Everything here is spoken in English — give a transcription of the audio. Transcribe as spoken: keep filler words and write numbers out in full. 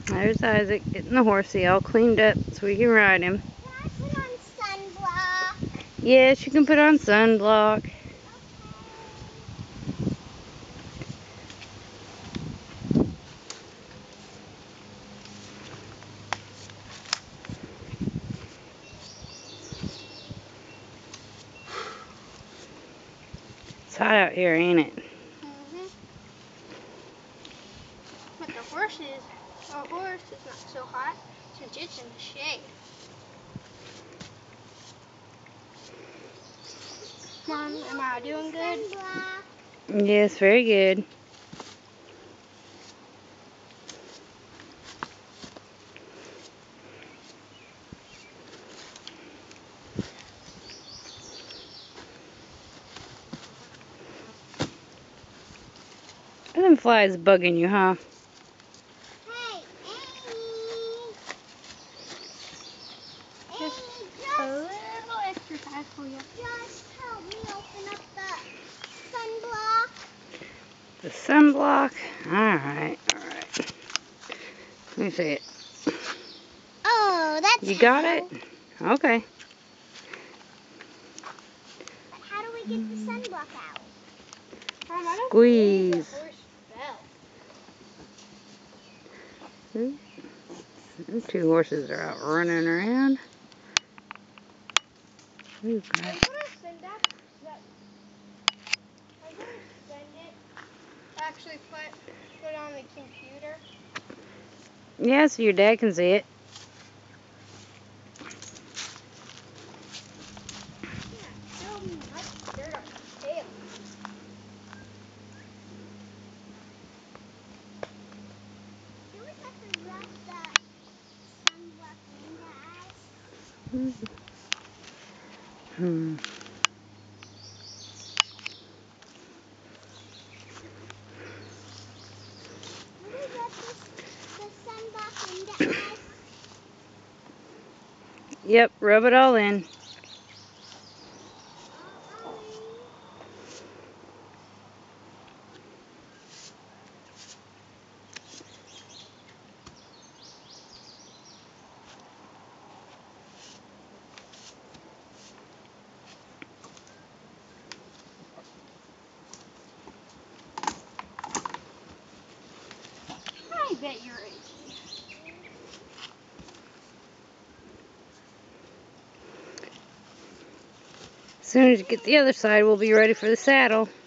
There's Isaac getting the horsey all cleaned up so we can ride him. Can I put on sunblock? Yes, you can put on sunblock. Okay. It's hot out here, ain't it? Mm-hmm. But the horse is, the horse is not so hot since it's in the shade. Mom, am I doing good? Yes, very good. Them flies bugging you, huh? Hey, Amy. Just Amy, just a little exercise for you. Just help me open up the sunblock. The sunblock? Alright, alright. Let me see it. Oh, that's You got how. it? Okay. But how do we get the sunblock out? Mom, I don't Squeeze. believe the horse fell. Them two horses are out running around. Ooh, crap. I'm gonna send that, that I'm gonna send it, actually put, put it on the computer. Yeah, so your dad can see it. Yeah, so much dirt on his tail. Do we have to rub the sunblock in, guys? Hmm. Do we rub this, the sunblock in, guys? Yep, rub it all in. I bet you're itchy. As soon as you get the other side, we'll be ready for the saddle.